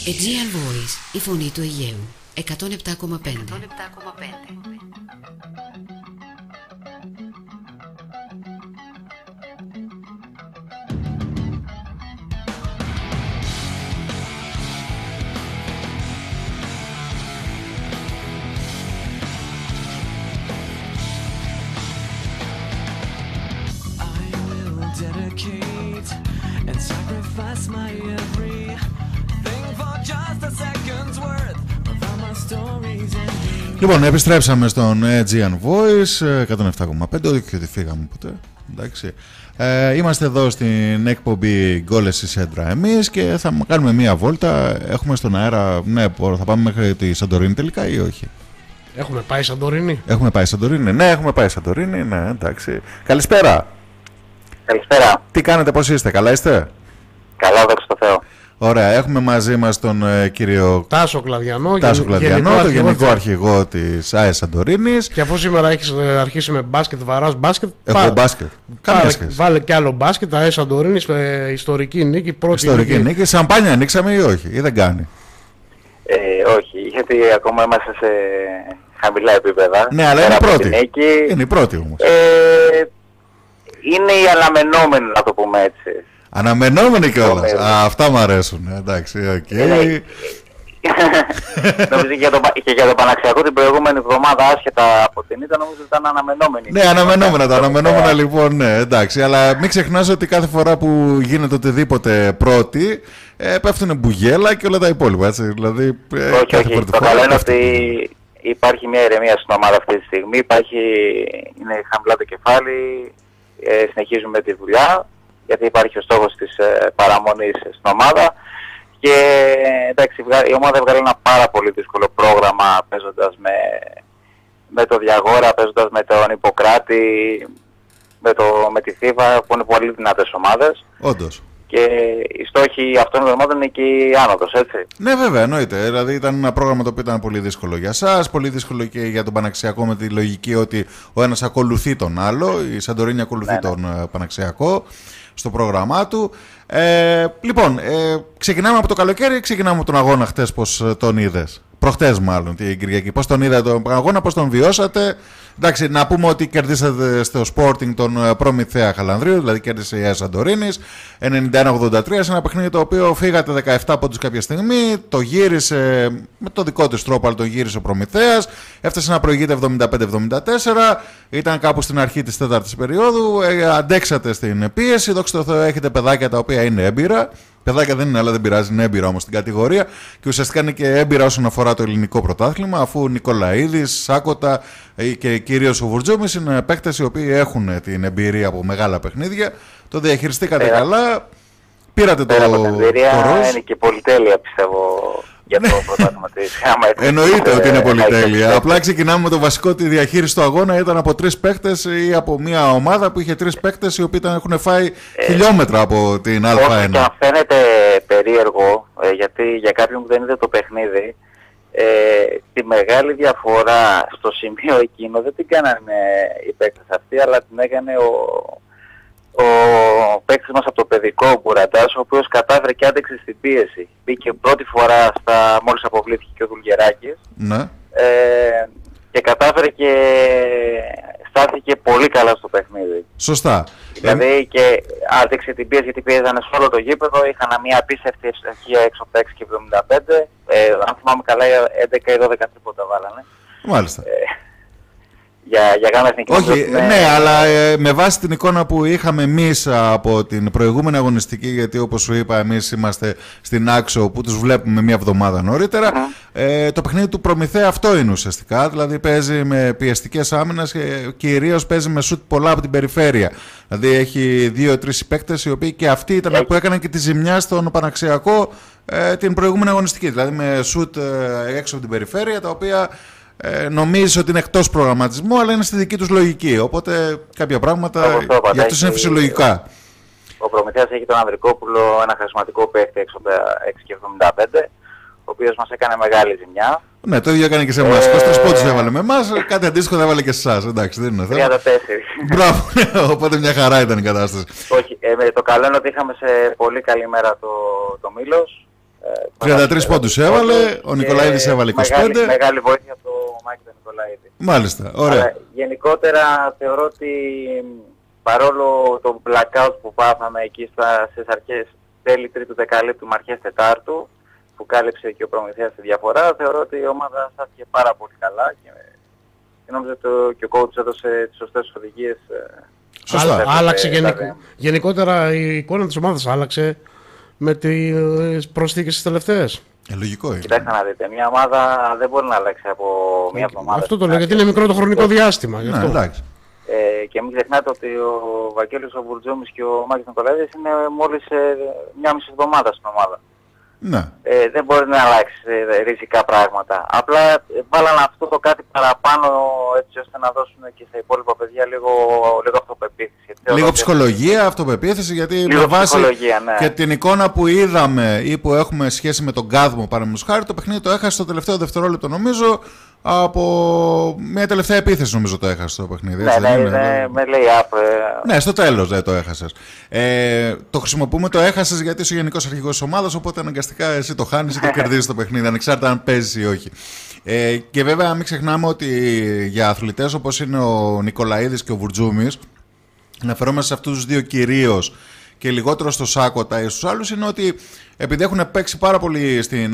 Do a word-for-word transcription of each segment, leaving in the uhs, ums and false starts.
Aegean Voice, η φωνή του Αιγαίου. εκατόν επτά κόμμα πέντε. Dedicate and sacrifice my everything for just a second's worth of all my stories ending. Λοιπόν, επιστρέψαμε στον Aegean Voice εκατόν επτά κόμμα πέντε, όχι ότι φύγαμε ποτέ. Εντάξει. Ε, είμαστε εδώ στην εκπομπή Γκόλες στη Σέντρα εμείς και θα κάνουμε μία βόλτα. Έχουμε στον αέρα, ναι, θα πάμε μέχρι τη Σαντορίνη τελικά ή όχι? Έχουμε πάει Σαντορίνη. Έχουμε πάει Σαντορίνη, ναι, έχουμε πάει Σαντορίνη, ναι, εντάξει. Καλησπέρα. Καλησπέρα. Τι κάνετε, πώς είστε, καλά είστε? Καλά, δόξα τω Θεώ. Ωραία, έχουμε μαζί μας τον ε, κύριο Τάσο Κλαδιανό, Τάσο γεν, Κλαδιανό, γενικό τον αρχηγό γενικό της... αρχηγό της ΑΕΣ Σαντορίνης. Και αφού σήμερα έχεις ε, αρχίσει με μπάσκετ, βαράς μπάσκετ. Έχω πά... μπάσκετ. Βάλε, βάλε κι άλλο μπάσκετ, ΑΕΣ Σαντορίνης, ε, ιστορική νίκη, πρώτη ιστορική νίκη. νίκη. Σαμπάνια ανοίξαμε ή όχι, ή δεν κάνει? Ε, όχι, γιατί ακόμα είμαστε σε χαμηλά επίπεδα. Ναι, αλλά είναι η πρώτη. Είναι η πρώτη όμως. Ε, είναι η αναμενόμενη, να το πούμε έτσι. Αναμενόμενη κιόλας. Α, αυτά μου αρέσουν. Εντάξει, οκ. Okay. Νομίζω και, και για το Παναξιακό την προηγούμενη εβδομάδα, άσχετα από την ήττα, νομίζω ότι ήταν αναμενόμενη. Ναι, αναμενόμενα τα αναμενόμενα λοιπόν, ναι, εντάξει. Αλλά μην ξεχνάς ότι κάθε φορά που γίνεται οτιδήποτε πρώτη, ε, πέφτουν μπουγέλα και όλα τα υπόλοιπα, έτσι. Δηλαδή, ε, όχι, όχι. Το καλό είναι ότι υπάρχει μια ηρεμία στην ομάδα αυτή τη στιγμή. Υπάρχει, είναι χαμηλά το κεφάλι, ε, συνεχίζουμε τη δουλειά, γιατί υπάρχει ο στόχος της ε, παραμονής στην ομάδα. Και εντάξει, η ομάδα έβγαλε ένα πάρα πολύ δύσκολο πρόγραμμα παίζοντας με, με το Διαγόρα, παίζοντας με τον Ιπποκράτη, με, το, με τη Θήβα, που είναι πολύ δυνατές ομάδες. Όντως. Και οι στόχοι αυτών των ομάδων είναι και η άνοδος, έτσι. Ναι, βέβαια, εννοείται. Δηλαδή ήταν ένα πρόγραμμα το οποίο ήταν πολύ δύσκολο για εσάς, πολύ δύσκολο και για τον Παναξιακό, με τη λογική ότι ο ένας ακολουθεί τον άλλο. Η Σαντορίνη ακολουθεί ναι, τον ναι. Παναξιακό στο πρόγραμμά του. Ε, λοιπόν, ε, ξεκινάμε από το καλοκαίρι ή ξεκινάμε από τον αγώνα χτες, πώς τον είδες? Προχτές μάλλον, την Κυριακή. Πώς τον είδατε τον αγώνα, πώς τον βιώσατε? Εντάξει, να πούμε ότι κερδίσατε στο Sporting τον Προμηθέα Χαλανδρίου, δηλαδή κέρδισε η ΑΕΣ Σαντορίνης ενενήντα ένα ογδόντα τρία, σε ένα παιχνίδι το οποίο φύγατε δεκαεπτά πόντους κάποια στιγμή, το γύρισε με το δικό της τρόπο, αλλά το γύρισε ο Προμηθέας, έφτασε να προηγείται εβδομήντα πέντε εβδομήντα τέσσερα, ήταν κάπου στην αρχή της τέταρτης περίοδου, ε, αντέξατε στην πίεση, δόξα τω Θεώ έχετε παιδάκια τα οποία είναι έμπειρα. Παιδάκια δεν είναι, αλλά δεν πειράζει, είναι έμπειρα όμως στην κατηγορία και ουσιαστικά είναι και έμπειρα όσον αφορά το ελληνικό πρωτάθλημα, αφού Νικολαίδης, Σάκοτα και κυρίως ο Βουρτζούμης είναι παίκτες οι οποίοι έχουν την εμπειρία από μεγάλα παιχνίδια. Το διαχειριστήκατε Πέρα. καλά, πήρατε το, το ροζ. Είναι και πολυτέλεια, πιστεύω, για το πρωτάθλημα της ΓΑΜΑ. Εννοείται ότι είναι πολυτέλεια. Απλά ξεκινάμε με το βασικό, τη διαχείριση του αγώνα ήταν από τρεις παίκτες ή από μια ομάδα που είχε τρεις παίκτες οι οποίοι ήταν, έχουν φάει ε, χιλιόμετρα από την Α1. Όχι, και αν φαίνεται περίεργο, ε, γιατί για κάποιον που δεν είδε το παιχνίδι, ε, τη μεγάλη διαφορά στο σημείο εκείνο δεν την κάνανε οι παίκτες αυτοί, αλλά την έκανε ο, ο παίκτης μας από το παιδικό, ο Μπουραντάς, ο οποίος κατάφερε και άντεξε στην πίεση. Μπήκε πρώτη φορά στα, μόλις αποβλήθηκε και ο Δουλγεράκης. Ναι. Ε, και κατάφερε και στάθηκε πολύ καλά στο παιχνίδι. Σωστά. Δηλαδή ε... και άντεξε την πίεση, γιατί πίεζανε σε όλο το γήπεδο, είχαν μια απίστευτη ευστοχία έξω από τα έξι και εβδομήντα πέντε. Ε, αν θυμάμαι καλά, έντεκα ή δώδεκα τρίποτα βάλανε. Μάλιστα. Ε, Για, για γάμα εθνική. Όχι, με... ναι, αλλά ε, με βάση την εικόνα που είχαμε εμείς από την προηγούμενη αγωνιστική, γιατί όπως σου είπα εμείς είμαστε στην Άξο που τους βλέπουμε μια εβδομάδα νωρίτερα, mm-hmm. ε, το παιχνίδι του Προμηθέα αυτό είναι ουσιαστικά, δηλαδή παίζει με πιεστικές άμυνες και κυρίως παίζει με σουτ πολλά από την περιφέρεια. Δηλαδή έχει δύο-τρεις παίκτες οι οποίοι και αυτοί ήταν yeah. που έκαναν και τη ζημιά στον Παναξιακό ε, την προηγούμενη αγωνιστική, δηλαδή με σουτ ε, έξω από την περιφέρεια, τα οποία Ε, νομίζεις ότι είναι εκτός προγραμματισμού, αλλά είναι στη δική τους λογική. Οπότε κάποια πράγματα για αυτούς είναι φυσιολογικά. Ο Προμηθέας έχει τον Ανδρικόπουλο, ένα χαρισματικό παίκτη έξω από τα έξι και εβδομήντα πέντε, ο οποίος μας έκανε μεγάλη ζημιά. Ναι, το ίδιο έκανε και σε εμάς. είκοσι τρεις πόντους έβαλε με εμάς, κάτι αντίστοιχο θα έβαλε και σε εσάς. Εντάξει, δεν είναι θέμα. τριάντα τέσσερα. Μπράβο, οπότε μια χαρά ήταν η κατάσταση. Όχι, ε, το καλό είναι ότι είχαμε σε πολύ καλή μέρα το, το Μήλος. τριάντα τρεις πόντους έβαλε, ο Νικολαίδης έβαλε είκοσι πέντε. Μεγάλη, μεγάλη βοήθεια από το Μάκη τον Νικολαίδη. Μάλιστα, ωραία. Αλλά γενικότερα θεωρώ ότι παρόλο το blackout που πάθαμε εκεί στα, στις αρχές τέλη τρίτου δεκαλέπτου με αρχές τετάρτου, που κάλυψε και ο Προμηθέας τη διαφορά, θεωρώ ότι η ομάδα στάθηκε πάρα πολύ καλά και, και νόμιζα ότι και ο coach έδωσε τις σωστές οδηγίες. Σωστά. Άλλαξε γενικ... γενικότερα η εικόνα της ομάδας άλλαξε με τις προσθήκες τις τελευταίες. Ε, λογικό είναι. Κοιτάξτε να δείτε, μια ομάδα δεν μπορεί να αλλάξει από μια εβδομάδα. Αυτό το λέω γιατί είναι μικρό το χρονικό διάστημα. Ναι, εντάξει. Ε, και μην ξεχνάτε ότι ο Βαγγέλης ο Βουρτζούμης και ο Μάκης Νικολαίδης είναι μόλις ε, μια μισή εβδομάδα στην ομάδα. Ναι. Ε, δεν μπορεί να αλλάξει ε, ριζικά πράγματα. Απλά ε, βάλανε αυτό το κάτι παραπάνω έτσι ώστε να δώσουν και στα υπόλοιπα παιδιά λίγο, λίγο αυτοπεποίθηση. Λίγο ψυχολογία, αυτοπεποίθηση, γιατί λίγο με βάση ναι. και την εικόνα που είδαμε ή που έχουμε σχέση με τον Κάδμο παραδείγματος χάρη, το παιχνίδι το έχασε στο τελευταίο δευτερόλεπτο νομίζω. Από μια τελευταία επίθεση νομίζω το έχασε το παιχνίδι. Ναι, ναι, ναι, με λέει up. Ναι, στο τέλος δεν το έχασες. Ε, το χρησιμοποιούμε το έχασες γιατί είσαι ο γενικός αρχηγός της ομάδας, οπότε αναγκαστικά εσύ το χάνεις ή το κερδίζεις το παιχνίδι, ανεξάρτητα αν παίζεις ή όχι. Ε, και βέβαια μην ξεχνάμε ότι για αθλητές όπως είναι ο Νικολαίδης και ο Βουρτζούμης, αναφερόμαστε σε αυτούς τους δύο κυρίως και λιγότερο στο Σάκοτα ή στους άλλους, είναι ότι επειδή έχουν παίξει πάρα πολύ στην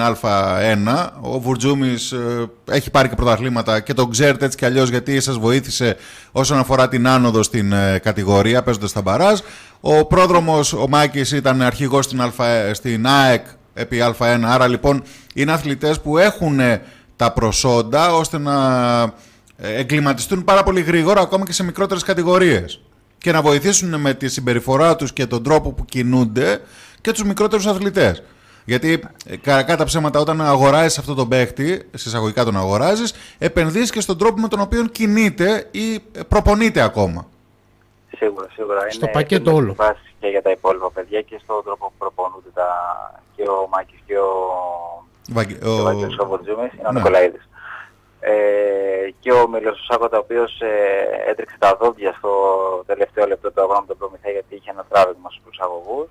Α1, ο Βουρτζούμης ε, έχει πάρει και πρωταθλήματα και τον ξέρετε έτσι κι αλλιώς γιατί σας βοήθησε όσον αφορά την άνοδο στην ε, κατηγορία παίζοντας στα μπαράζ. Ο πρόδρομος, ο Μάκης, ήταν αρχηγός στην, Α, στην ΑΕΚ επί Α1, άρα λοιπόν είναι αθλητές που έχουν τα προσόντα ώστε να εγκληματιστούν πάρα πολύ γρήγορα ακόμα και σε μικρότερες κατηγορίες και να βοηθήσουν με τη συμπεριφορά τους και τον τρόπο που κινούνται και τους μικρότερους αθλητές. Γιατί κατά τα ψέματα όταν αγοράζεις αυτό τον παίχτη, συσσαγωγικά τον αγοράζεις, επενδύεις και στον τρόπο με τον οποίο κινείται ή προπονείται ακόμα. Σίγουρα, σίγουρα. Στο είναι πακέτο όλο. Και για τα υπόλοιπα παιδιά και στον τρόπο που προπονούνται τα... και ο Μάκης και ο, Βαγγε... ο... ο Βαγγέλης ο Βουρτζούμης, είναι ο ναι. Νικολαίδης. Ε, και ο Μίλος Σάκοτα, ο οποίος ε, έτρεξε τα δόντια στο τελευταίο λεπτό του αγώνα με τον Προμηθέα γιατί είχε ένα τράβηγμα στους προσαγωγούς.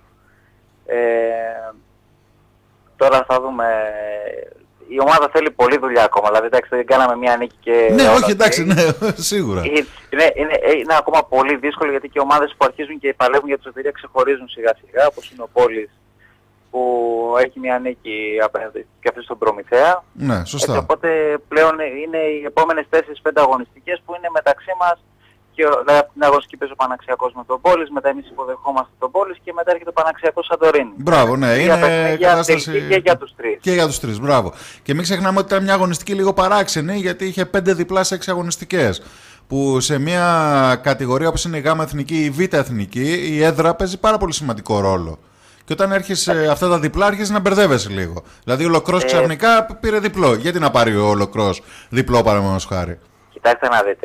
Ε, τώρα θα δούμε, η ομάδα θέλει πολλή δουλειά ακόμα, δηλαδή εντάξει δεν κάναμε μια νίκη και... Ναι, όχι εντάξει, ναι, σίγουρα. Είναι, είναι, είναι, είναι ακόμα πολύ δύσκολο γιατί και οι ομάδες που αρχίζουν και παλεύουν για τη σωτηρία ξεχωρίζουν σιγά σιγά, όπως είναι ο Πόλης που έχει μια νίκη απέναντι και αυτή στον Προμηθέα. Ναι, σωστά. Έτσι, οπότε πλέον είναι οι επόμενες τέσσερις πέντε αγωνιστικές που είναι μεταξύ μας και δηλαδή, την αγωνιστική παίζει ο Παναξιακός με τον Πόλης, μετά εμείς υποδεχόμαστε τον Πόλης και μετά έρχεται ο Παναξιακός Σαντορίνη. Μπράβο, ναι, για είναι για κατάσταση... και για τους τρεις. Και για τους τρεις, μπράβο. Και μην ξεχνάμε ότι ήταν μια αγωνιστική λίγο παράξενη γιατί είχε πέντε διπλά σε έξι αγωνιστικές. Που σε μια κατηγορία όπως είναι η Γ' Εθνική ή η Β' Εθνική η έδρα παίζει πάρα πολύ σημαντικό ρόλο. Και όταν έρχεσαι αυτά τα διπλά, άρχισε να μπερδεύεσαι λίγο. Δηλαδή ο Λοκρός ξαφνικά πήρε διπλό. Γιατί να πάρει ο Λοκρός διπλό παραδείγματος χάρη. Κοιτάξτε να δείτε,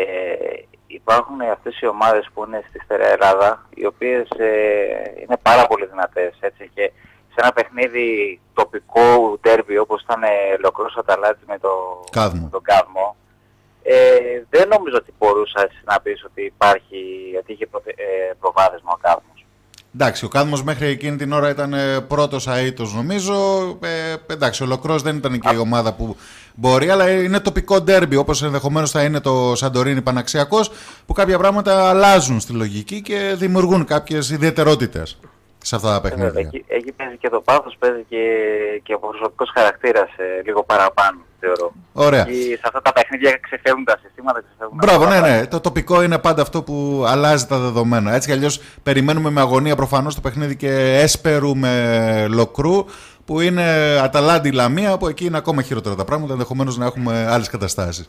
ε, υπάρχουν αυτές οι ομάδες που είναι στη Στερεά Ελλάδα, οι οποίες ε, είναι πάρα πολύ δυνατές. Έτσι, και σε ένα παιχνίδι τοπικό ντέρμπι όπως ήταν Λοκρός Αταλάτσι με το, Κάδμο. τον Κάδμο, ε, δεν νομίζω ότι μπορούσα να πεις ότι υπάρχει, ότι είχε προ, ε, προβάδισμα ο Κάδμος. Εντάξει, ο Κάδμος μέχρι εκείνη την ώρα ήταν πρώτος αήτος νομίζω. Ε, εντάξει, ο Λοκρός δεν ήταν και η ομάδα που μπορεί, αλλά είναι τοπικό ντέρμπι, όπως ενδεχομένως θα είναι το Σαντορίνη Παναξιακός, που κάποια πράγματα αλλάζουν στη λογική και δημιουργούν κάποιες ιδιαιτερότητες σε αυτά τα παιχνίδια. Εκεί, εκεί παίζει και το πάθος, παίζει και, και ο προσωπικός χαρακτήρας ε, λίγο παραπάνω, θεωρώ. Ωραία. Και σε αυτά τα παιχνίδια ξεφεύγουν τα συστήματα. Ξεφεύγουν Μπράβο, τα ναι, ναι. Το τοπικό είναι πάντα αυτό που αλλάζει τα δεδομένα. Έτσι κι αλλιώς περιμένουμε με αγωνία προφανώς το παιχνίδι και Έσπερου με Λοκρού, που είναι Αταλάντη Λαμία, που εκεί είναι ακόμα χειρότερα τα πράγματα, ενδεχομένως να έχουμε άλλες καταστάσεις.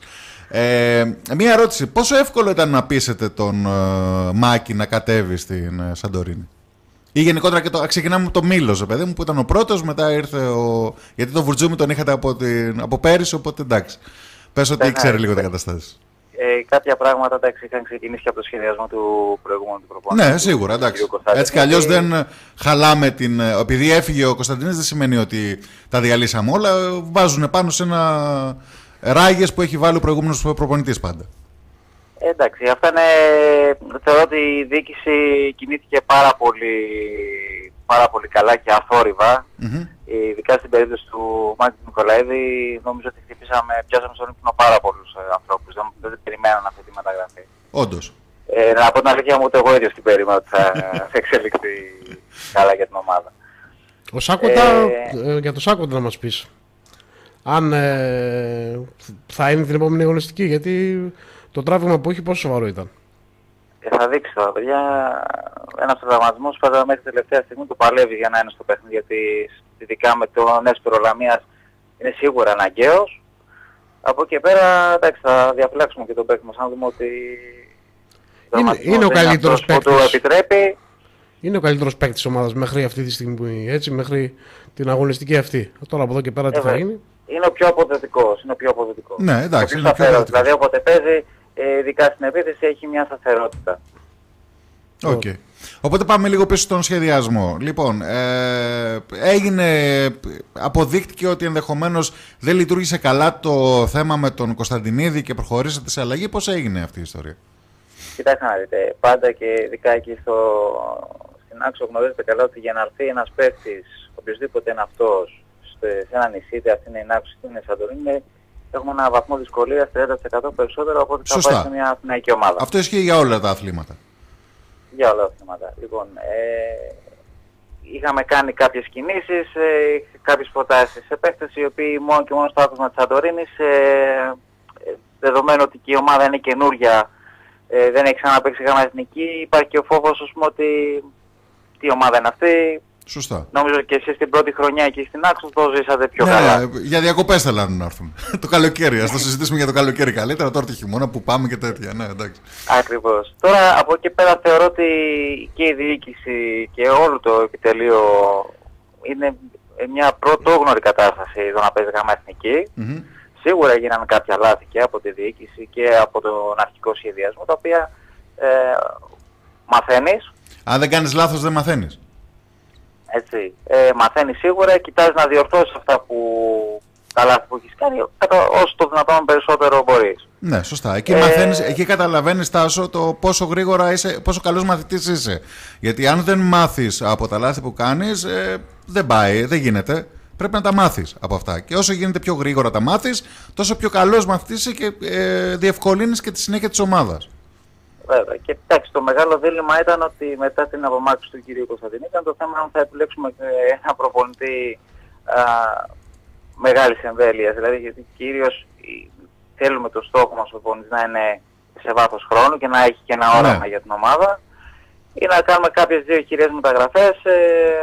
Ε, μία ερώτηση. Πόσο εύκολο ήταν να πείσετε τον ε, Μάκη να κατέβει στην ε, Σαντορίνη? Ή γενικότερα και το, ξεκινάμε με το Μήλος, παιδί μου, που ήταν ο πρώτος, μετά ήρθε ο... Γιατί το Βουρτζούμι τον είχατε από, την... από πέρυσι, οπότε εντάξει. Πες ότι ήξερε λίγο τα καταστάσεις. Ε, κάποια πράγματα εντάξει, είχαν ξεκινήσει και από το σχεδιασμό του προηγούμενου του προπονητή. Ναι, σίγουρα, εντάξει. Έτσι κι αλλιώς δεν χαλάμε την... Επειδή έφυγε ο Κωνσταντίνης δεν σημαίνει ότι τα διαλύσαμε όλα. Βάζουν πάνω σε ένα ράγες που έχει βάλει ο προηγούμενος προπονητής πάντα. Εντάξει, αυτά είναι, θεωρώ ότι η διοίκηση κινήθηκε πάρα πολύ, πάρα πολύ καλά και αθόρυβα. Mm-hmm. Ε, ειδικά στην περίπτωση του Μάκη Νικολαίδη, νομίζω ότι χτυπήσαμε, πιάσαμε στον ύπνο πάρα πολλούς ε, ανθρώπους. Δεν, δεν περιμέναν αυτή τη μεταγραφή. Όντως. Ε, να πω την αλήθεια μου, ούτε εγώ ίδιος την περίμενα ότι θα, θα εξελιχθεί καλά για την ομάδα. Ο Σάκοντα, Ε, ε, για το Σάκοντα να μας πεις. Αν ε, θα είναι την επόμενη αγωνιστική, γιατί το τράβημα που έχει πόσο σοβαρό ήταν. Και θα δείξει τώρα, παιδιά, ένας τραυματισμός πάντα μέχρι τελευταία στιγμή του παλεύει για να είναι στο παιχνίδι, γιατί ειδικά με τον Έσπερο Λαμίας είναι σίγουρα αναγκαίος. Από εκεί πέρα, εντάξει, θα διαφυλάξουμε και τον παίκτη μας, αν δούμε ότι Είναι, είναι ο καλύτερος που του παίκτης. επιτρέπει. Είναι ο καλύτερος παίκτης της ομάδας μέχρι αυτή τη στιγμή, έτσι, μέχρι την αγωνιστική αυτή. Τώρα από εδώ και πέρα τι θα Ε, γίνει. Είναι ο πιο αποδοτικός, είναι ο πιο αποδοτικός. Ναι, εντάξει, Ο είναι ο πιο σταθερός, αποδοτικός. δηλαδή όποτε παίζει, ε, ειδικά στην επίθεση, έχει μια σταθερότητα. Οκ. Okay. Οπότε πάμε λίγο πίσω στον σχεδιασμό. Λοιπόν, ε, έγινε, αποδείχτηκε ότι ενδεχομένως δεν λειτουργήσε καλά το θέμα με τον Κωνσταντινίδη και προχωρήσατε σε αλλαγή. Πώς έγινε αυτή η ιστορία? Κοιτάξτε να δείτε, πάντα και ειδικά εκεί στο, στην Άξο γνωρίζετε καλά ότι για να έρθει ένας παίκτης, οποιοδήποτε είναι αυτός, σε ένα νησί, είτε αυτή είναι η Άξο είτε είναι η Σαντορίνη, έχουμε ένα βαθμό δυσκολίας τριάντα τοις εκατό περισσότερο από ότι θα Σωστά. πάει σε μια αθηναϊκή ομάδα. Αυτό ισχύει για όλα τα αθλήματα. Για όλα τα θέματα. Λοιπόν, ε, είχαμε κάνει κάποιες κινήσεις, ε, κάποιες προτάσεις σε παίκτες οι οποίοι μόνο και μόνο στο άκουσμα της Σαντορίνης, ε, ε, δεδομένου ότι και η ομάδα είναι καινούρια, ε, δεν έχει ξαναπαίξει γάμα εθνική, υπάρχει και ο φόβος, ας πούμε, ότι τι ομάδα είναι αυτή. Σωστά. Νομίζω και εσείς την πρώτη χρονιά εκεί στην Άξο το ζήσατε πιο Ναι, καλά. για διακοπές θέλανε να έρθουν. Το καλοκαίρι, ας το συζητήσουμε για το καλοκαίρι καλύτερα. Τώρα το χειμώνα που πάμε και τέτοια. Ναι, εντάξει. Ακριβώς. Τώρα από εκεί πέρα θεωρώ ότι και η διοίκηση και όλο το επιτελείο είναι μια πρωτόγνωρη κατάσταση εδώ να παίζει γάμα εθνική. Mm-hmm. Σίγουρα έγιναν κάποια λάθη και από τη διοίκηση και από τον αρχικό σχεδιασμό, τα οποία ε, μαθαίνεις. Αν δεν κάνεις λάθος δεν μαθαίνεις. Έτσι, ε, μαθαίνεις σίγουρα, κοιτάζεις να διορθώσεις αυτά που τα λάθη που έχεις κάνει κατα, όσο το δυνατόν περισσότερο μπορείς. Ναι, σωστά. Εκεί, Ε, μαθαίνεις, εκεί καταλαβαίνεις, Τάσο, το πόσο γρήγορα είσαι, πόσο καλός μαθητής είσαι. Γιατί αν δεν μάθεις από τα λάθη που κάνεις, ε, δεν πάει, δεν γίνεται. Πρέπει να τα μάθεις από αυτά. Και όσο γίνεται πιο γρήγορα τα μάθεις, τόσο πιο καλός μαθητής είσαι και ε, διευκολύνεις και τη συνέχεια της ομάδας. Βέβαια. Και εντάξει, το μεγάλο δίλημμα ήταν ότι μετά την απομάκρυνση του κυρίου Κωνσταντινίδη ήταν το θέμα αν θα επιλέξουμε ένα προπονητή α, μεγάλης εμβέλειας. Δηλαδή, γιατί κυρίως θέλουμε το στόχο μας ο προπονητής να είναι σε βάθος χρόνου και να έχει και ένα όραμα Ναι. για την ομάδα, ή να κάνουμε κάποιες δύο χειρές μεταγραφές ε,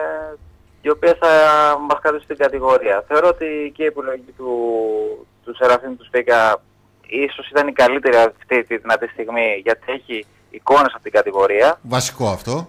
οι οποίες θα μας κρατήσουν στην κατηγορία. Θεωρώ ότι και η επιλογή του, του Σεραφείμ του Σπίκα ίσως ήταν η καλύτερη αυτή τη δυνατή στιγμή, γιατί έχει εικόνες από την κατηγορία. Βασικό αυτό.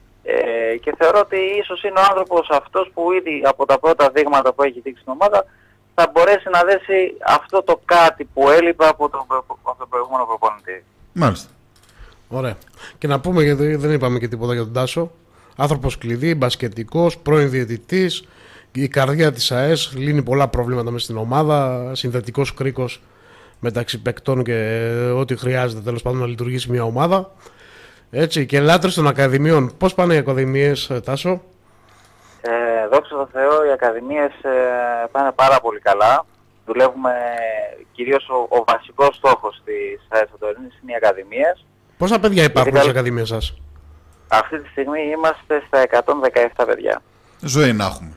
Ε, και θεωρώ ότι ίσως είναι ο άνθρωπος αυτός που ήδη από τα πρώτα δείγματα που έχει δείξει στην ομάδα θα μπορέσει να δέσει αυτό το κάτι που έλειπε από τον, από τον προηγούμενο προπονητή. Μάλιστα. Ωραία. Και να πούμε, γιατί δεν είπαμε και τίποτα για τον Τάσο. Άνθρωπος κλειδί, μπασκετικός, πρώην διαιτητής, η καρδιά της ΑΕΣ, λύνει πολλά προβλήματα μέσα στην ομάδα, συνδετικός κρίκος μεταξύ παικτών και ό,τι χρειάζεται τέλος πάντων να λειτουργήσει μια ομάδα. Έτσι, και λάτρες των ακαδημιών. Πώς πάνε οι ακαδημίες, Τάσο? Ε, δόξα τω Θεώ, οι ακαδημίες ε, πάνε πάρα πολύ καλά. Δουλεύουμε, κυρίως ο, ο βασικός στόχος της ΑΕΣ Σαντορίνης είναι οι ακαδημίες. Πόσα παιδιά υπάρχουν Γιατί, στις ακαδημίες σας? Αυτή τη στιγμή είμαστε στα εκατόν δεκαεπτά παιδιά. Ζωή να έχουμε.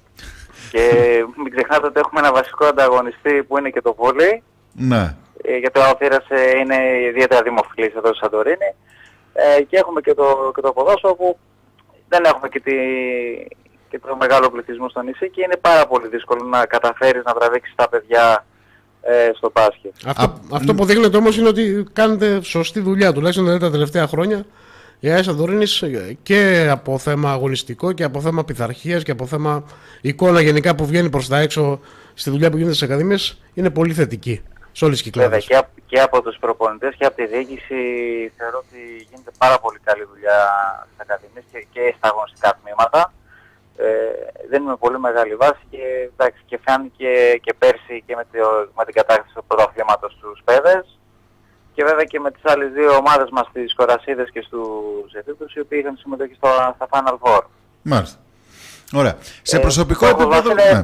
Και μην ξεχνάτε ότι έχουμε ένα βασικό ανταγωνιστή που είναι και το βόλεϊ. Ναι. Ε, γιατί ο Αθήρας ε, είναι ιδιαίτερα δημοφιλής εδώ στη Σαντορίνη. Ε, και έχουμε και το, και το ποδόσφαιρο που δεν έχουμε και, τη, και το μεγάλο πληθυσμό στο νησί και είναι πάρα πολύ δύσκολο να καταφέρεις να τραβήξεις τα παιδιά ε, στο μπάσκετ. Αυτό, Α, αυτό που δείχνετε όμως είναι ότι κάνετε σωστή δουλειά, τουλάχιστον δηλαδή τα τελευταία χρόνια. Η ΑΕΣ Σαντορίνης και από θέμα αγωνιστικό και από θέμα πειθαρχίας και από θέμα εικόνα γενικά που βγαίνει προς τα έξω στη δουλειά που γίνεται στις ακαδημίες είναι πολύ θετική σε όλες τις Βέβαια κυκλάδες. και, απ- και από τους προπονητές και από τη διοίκηση θεωρώ ότι γίνεται πάρα πολύ καλή δουλειά στις ακαδημίες και, και στα αγωνιστικά τμήματα. Ε, δίνουμε πολύ μεγάλη βάση και, εντάξει, και φάνηκε και πέρσι και με, το, με την κατάκτηση του πρωταθλήματος στους παιδες και βέβαια και με τις άλλες δύο ομάδες μας, τις Κορασίδες και στους Εφήβους, οι οποίοι είχαν συμμετοχή στο, στα Final Four. Μάλιστα. Ωραία. Σε Ε, προσωπικό στόχος μας επίπεδο. είναι- Ναι.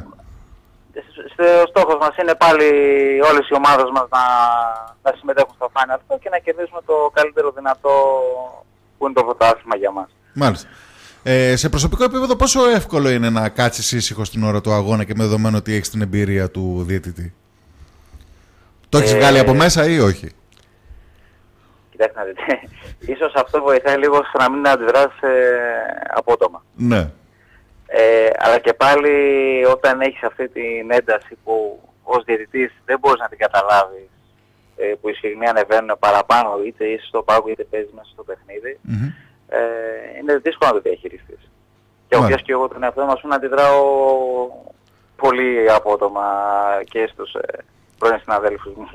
Ο στόχος μας είναι πάλι όλες οι ομάδες μας να, να συμμετέχουν στο Final Four και να κερδίσουμε το καλύτερο δυνατό που είναι το πρωτάθλημα για μας. Μάλιστα. Ε, σε προσωπικό επίπεδο, πόσο εύκολο είναι να κάτσεις ήσυχο την ώρα του αγώνα και με δεδομένο ότι έχεις την εμπειρία του διαιτητή? Το έχεις Ε, βγάλει από μέσα ή όχι? Κοιτάξτε να δείτε, ίσως αυτό βοηθάει λίγο στο να μην αντιδράσεις ε, απότομα. Ναι. Ε, αλλά και πάλι όταν έχεις αυτή την ένταση που ως διαιτητής δεν μπορείς να την καταλάβεις, ε, που οι σφιγμοί ανεβαίνουν παραπάνω, είτε είσαι στο πάγκο είτε παίζεις μέσα στο παιχνίδι, Μμμ. ε, είναι δύσκολο να το διαχειριστείς. Και Μάλιστα. όποιος και εγώ τον εαυτό μας να αντιδράω πολύ απότομα και στους ε, πρώην συναδέλφους μου.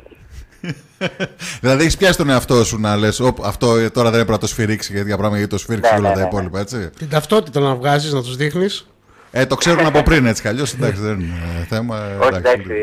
Δηλαδή έχεις πιάσει τον εαυτό σου να λες «Οπ, αυτό ε, τώρα δεν έπρεπε να το σφυρίξει γιατί για πράγμα γιατί το σφύριξε Ναι, και όλα ναι, τα ναι, υπόλοιπα», έτσι. Την ταυτότητα να βγάζεις, να τους δείχνεις. Ε, το ξέρουν από πριν έτσι κι αλλιώς, εντάξει, δεν είναι θέμα. ε, Όχι, εντάξει, είναι-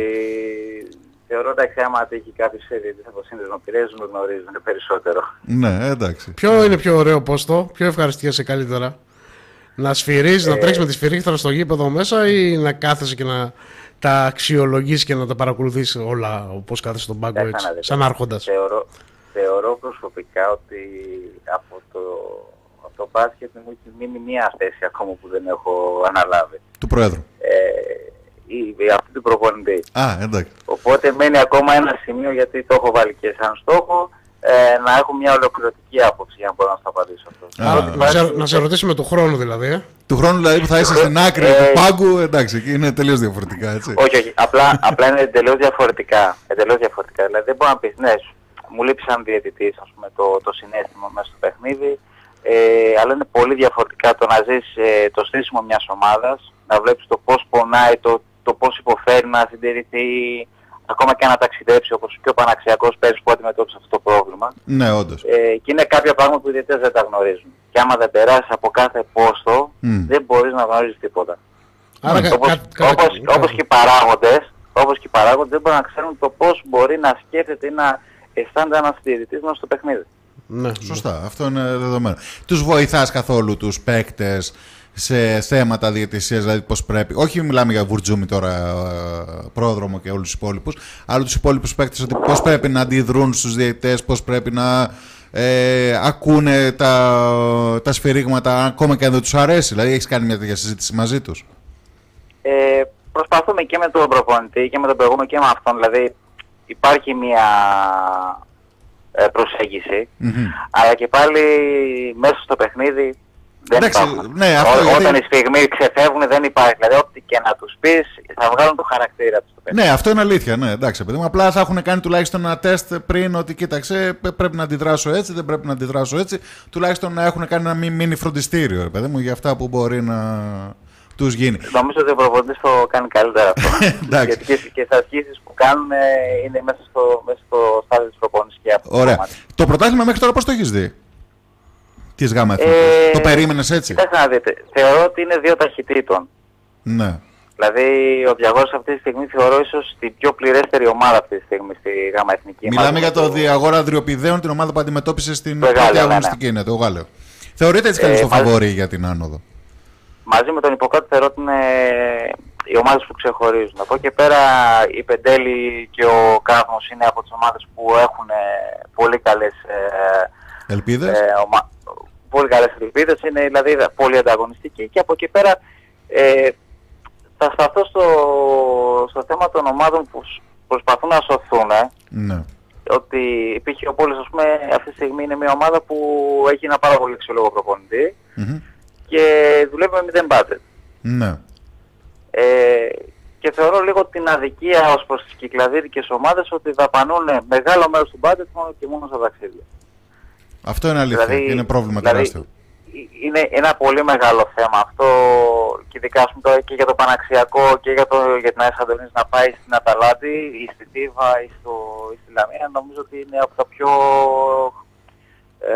θεωρώ εντάξει άμα τύχει κάποιος διαιτητής από σύνδεσμο Πειραιώς με γνωρίζουν περισσότερο. Ναι, εντάξει. Ποιο είναι πιο ωραίο πόστο, ποιο ευχαριστιέσαι καλύτερα? Να σφυρίζεις, να Ε, τρέξεις με τη σφυρίχτρα στο γήπεδο μέσα ή να κάθεσαι και να τα αξιολογείς και να τα παρακολουθείς όλα όπως κάθεσαι στον πάγκο Κοίταξε έτσι, να δείτε. σαν άρχοντας? Θεωρώ, θεωρώ προσωπικά ότι από το, από το μπάσκετ μου έχει μείνει μία θέση ακόμα που δεν έχω αναλάβει. Του Προέδρου. Ε, η, η, αυτή του προπονητή. Α, εντάξει. Οπότε μένει ακόμα ένα σημείο γιατί το έχω βάλει και σαν στόχο ε, να έχω μια ολοκληρωτική άποψη για να μπορώ να σου απαντήσω αυτό. Α, Άρα, να, σε, να σε ρωτήσουμε του χρόνου δηλαδή. Ε? Του χρόνου δηλαδή που θα είσαι στην άκρη Ε, του πάγκου, εντάξει, εκεί είναι τελείως διαφορετικά, έτσι. Όχι, όχι. Απλά, απλά είναι εντελώς διαφορετικά. Εντελώς διαφορετικά. Δηλαδή δεν μπορώ να πεις, ναι, σου- μου λείπει σαν διαιτητής, ας πούμε, το, το συναίσθημα μέσα στο παιχνίδι. Ε, αλλά είναι πολύ διαφορετικά το να ζεις ε, το στήσιμο μιας ομάδας, να βλέπεις το πώς πονάει, το, το πώς υποφέρει να συντηρηθεί, ακόμα και να ταξιδέψει όπως και ο Παναξιακός πέρυσι που αντιμετώπισε αυτό το πρόβλημα. Ναι, όντως. Ε, και είναι κάποια πράγματα που οι διαιτητές δεν τα γνωρίζουν. Και άμα δεν περάσεις από κάθε πόστο, Μμ. δεν μπορείς να γνωρίζεις τίποτα. Άρα, κα- Όπως, κα- κα- όπως, κα- όπως και οι παράγοντες, όπως και οι παράγοντες δεν μπορούν να ξέρουν το πώς μπορεί να σκέφτεται ή να αισθάνεται ένας διαιτητής μέσα στο παιχνίδι. ναι. Σωστά, αυτό είναι δεδομένο. Τους βοηθάς καθόλου τους παίκτες σε θέματα διαιτησίας, δηλαδή πώς πρέπει, όχι μιλάμε για Βουρτζούμι τώρα, ε, πρόδρομο και όλους τους υπόλοιπους, αλλά τους υπόλοιπους παίκτες, ότι πώς πρέπει να αντιδρούν στους διαιτητές, πώς πρέπει να ε, ακούνε τα, τα σφυρίγματα ακόμα και αν δεν τους αρέσει, δηλαδή έχεις κάνει μια τέτοια συζήτηση μαζί τους? Ε, προσπαθούμε και με τον προπονητή και με τον προηγούμενο και με αυτόν, δηλαδή υπάρχει μια ε, προσέγγιση, Μμμ. αλλά και πάλι μέσα στο παιχνίδι δεν Εντάξει, υπάρχουν. ναι, αυτό Ό, γιατί- Όταν οι σφιγμοί ξεφεύγουν δεν υπάρχει, δηλαδή ό,τι και να τους πεις θα βγάλουν το χαρακτήρα τους στο παιχνίδι. Ναι, αυτό είναι αλήθεια. Ναι, εντάξει, παιδί μου. Απλά θα έχουν κάνει τουλάχιστον ένα τεστ πριν ότι κοίταξε, πε- πρέπει να αντιδράσω έτσι, δεν πρέπει να αντιδράσω έτσι. Τουλάχιστον να έχουν κάνει ένα μι- μίνι φροντιστήριο, ρε παιδί μου, για αυτά που μπορεί να τους γίνει. Νομίζω ότι ο προπονητής το κάνει καλύτερα αυτό. Εντάξει. Γιατί και, και στις ασκήσεις που κάνουν ε, είναι μέσα στο, μέσα στο στάδιο της προπόνησης και αυτό. το Ωραία. κομμάτι. Το πρωτάθλημα μέχρι τώρα πώς το έχεις δει? Της ΓΑΜΑ Εθνικής. Ε, Το περίμενες έτσι? Κοιτάξτε να δείτε, θεωρώ ότι είναι δύο ταχυτήτων. Ναι. Δηλαδή ο Διαγόρας αυτή τη στιγμή θεωρώ ίσως την πιο πληρέστερη ομάδα αυτή τη στιγμή στη ΓΑΜΑ Εθνική. Μιλάμε Μαζί για με το Διαγόρα Αδριοπηδαίων, την ομάδα που αντιμετώπισε στην Το πρώτη Γάλλιο, ναι, ναι. αγωνιστική, ναι, το Γάλλιο. Θεωρείται έτσι καλώς Ε, το μαζί- φαβόρι για την άνοδο? Μαζί με τον Ιπποκράτη θεωρώ ότι είναι οι ομάδες που ξεχωρίζουν. Από εκεί και πέρα η Πεντέλη και ο Κάθμος είναι από τις ομάδες που έχουν ε, πολύ καλές ε, Ελπίδες? ε, ομα... πολύ καλές ελπίδες, είναι δηλαδή πολύ ανταγωνιστική και από εκεί πέρα ε, θα σταθώ στο, στο θέμα των ομάδων που σ- προσπαθούν να σωθούν, ε, Ναι. ότι η Π.Χ. ας πούμε αυτή τη στιγμή είναι μια ομάδα που έχει ένα πάρα πολύ αξιολόγο προπονητή Μμμ. και δουλεύει με μηδέν budget. Ναι. Ε, και θεωρώ λίγο την αδικία ως προς τις κυκλαδίτικες ομάδες ότι δαπανούν μεγάλο μέρος του budget μόνο και μόνο στα ταξίδια. Αυτό είναι αλήθεια και είναι πρόβλημα δηλαδή, τεράστιο. είναι ένα πολύ μεγάλο θέμα αυτό και ειδικά ας πούμε, τώρα και για το Παναξιακό και για, το, για την ΑΕ Σαντορίνης να πάει στην Αταλάντη ή στη Τίβα ή, στο, ή στη Λαμία, νομίζω ότι είναι από τα πιο ε,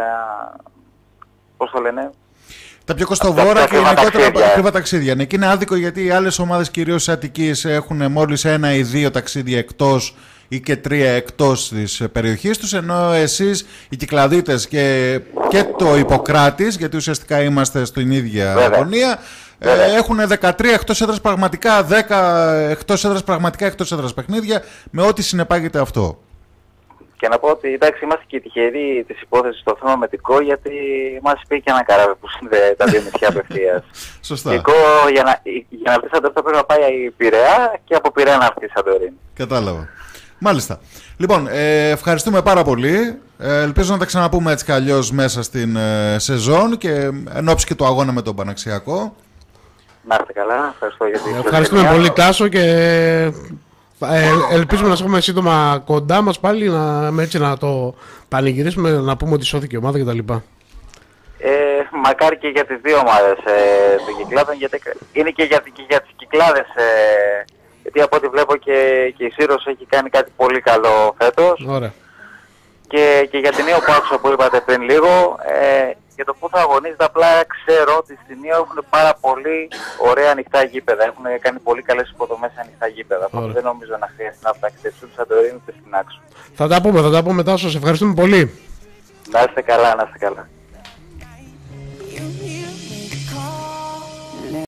πώς το λένε, Τα πιο τα κοστοβόρα πιο και ακριβά γενικότερα ταξίδια. ακριβά ταξίδια. Ναι, και είναι άδικο γιατί οι άλλες ομάδες κυρίως της Αττικής έχουν μόλις ένα ή δύο ταξίδια εκτός ή και τρία εκτός της περιοχής τους, ενώ εσείς οι Κυκλαδίτες και, και το Ιπποκράτης, γιατί ουσιαστικά είμαστε στην ίδια Βέβαια. αγωνία, Ε, έχουν δεκατρία εκτός έδρας πραγματικά, δέκα εκτός έδρας πραγματικά εκτός έδρας παιχνίδια, με ό,τι συνεπάγεται αυτό. Και να πω ότι εντάξει, είμαστε και τυχεροί της υπόθεσης στο θέμα με την ΚΟ, γιατί μας πήγε και ένα καράβι που συνδέει τα δύο νησιά απευθείας. Σωστά. Η ΚΟ για να, για να βρει Σαντορίνη θα πρέπει να πάει η Πειραιά και από Πειραιά να έρθει η Σαντορίνη. Κατάλαβα. Μάλιστα. Λοιπόν, ε, ευχαριστούμε πάρα πολύ. Ε, ελπίζω να τα ξαναπούμε έτσι κι αλλιώς μέσα στην ε, σεζόν και εν ώψη και του αγώνα με τον Παναξιακό. Να είστε καλά. Ευχαριστώ για την Ευχαριστούμε πολύ, Τάσο, και ε, ελπίζουμε να σε έχουμε σύντομα κοντά μας πάλι, να, έτσι να το πανηγυρίσουμε, να πούμε ότι σώθηκε η ομάδα κτλ. Ε, μακάρι και για τις δύο ομάδες ε, των κυκλάδων, γιατί είναι και για, και για τις κυκλάδες, ε, γιατί από ό,τι βλέπω και, και η Σύρος έχει κάνει κάτι πολύ καλό φέτος. Ωραία. Και, και για την Νέο Πάξο που είπατε πριν λίγο, ε, για το που θα αγωνίζεται, απλά ξέρω ότι στην Νέο έχουν πάρα πολύ ωραία ανοιχτά γήπεδα. Έχουν κάνει πολύ καλές υποδομές σε ανοιχτά γήπεδα. Οπότε δεν νομίζω να χρειαστεί να ταξιδέψουν σαν το Σαντορίνη ούτε στην Άξο. Θα τα πούμε, θα τα πούμε, Τάσο. Σε ευχαριστούμε πολύ. Να είστε καλά, να είστε καλά.